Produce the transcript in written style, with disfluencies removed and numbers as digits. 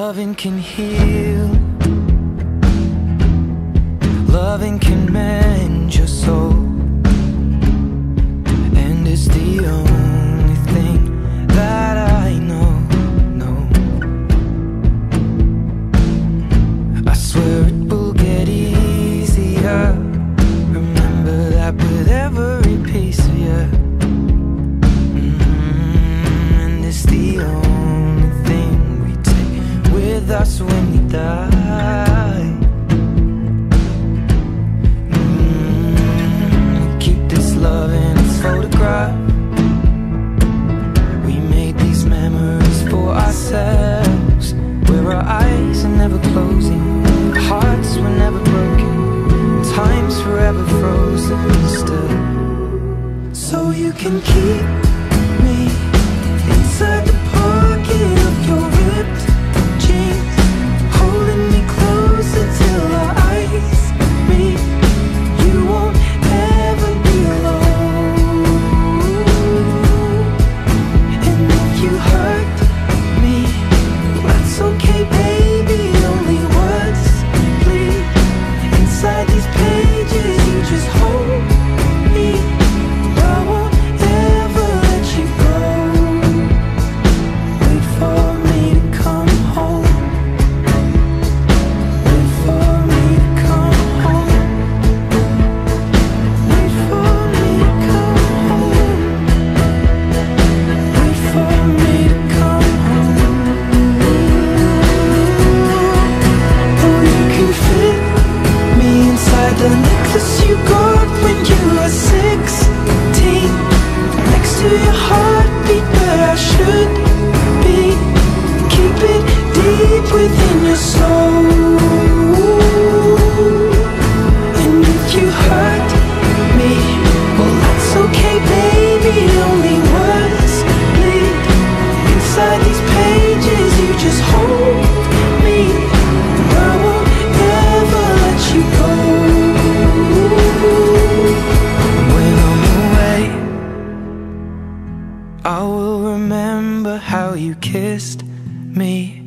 Loving can heal, loving can mend your soul, and it's the only thing that I know. I swear it will get easier. Remember that with every piece of you. And it's the only thing we take with us when we die. We keep this love in its photograph. We made these memories for ourselves, where our eyes are never closing, hearts were never broken, time's forever frozen still. So you can keep me inside the pocket of your ripped jeans, holding me closer till our eyes meet. You won't ever be alone. And if you hurt me, that's okay, baby. Only words bleed inside these pages. You just hold me. I won't ever let you go. Wait for me to come home. Wait for me to come home. Wait for me to come home. Wait for me to come home. Oh, you can fit me inside the necklace you got when you were 16, next to your heartbeat where I should be. Keep it deep within your soul. And if you hurt me, well, that's okay, baby. Only words bleed inside these pages. You just hold me. I won't ever let you go. When I'm away, I will remember how you kissed me.